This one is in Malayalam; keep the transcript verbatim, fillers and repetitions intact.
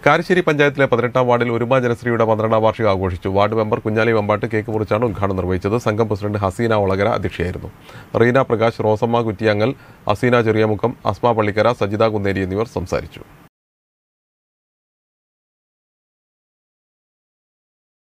കാരശ്ശേരി പഞ്ചായത്തിലെ പതിനെട്ടാം വാർഡിൽ ഒരുമ ജനശ്രീയുടെ പന്ത്രണ്ടാം വാർഷികം ആഘോഷിച്ചു. Ward member Kunhali Vambattu cake മുറിച്ചാണ് ഉദ്ഘാടനം നിർവഹിച്ചത്. സംഘം പ്രസിഡന്റ് ഹസീന ഒളകര അധ്യക്ഷയായിരുന്നു. റീന പ്രകാശ്, റോസമ്മ കുറ്റിയാങ്ങൽ, ഹസീന ചെറിയമുഖം, അസ്മ പള്ളിക്കര, സജിത കുന്നേരി എന്നിവർ സംസാരിച്ചു.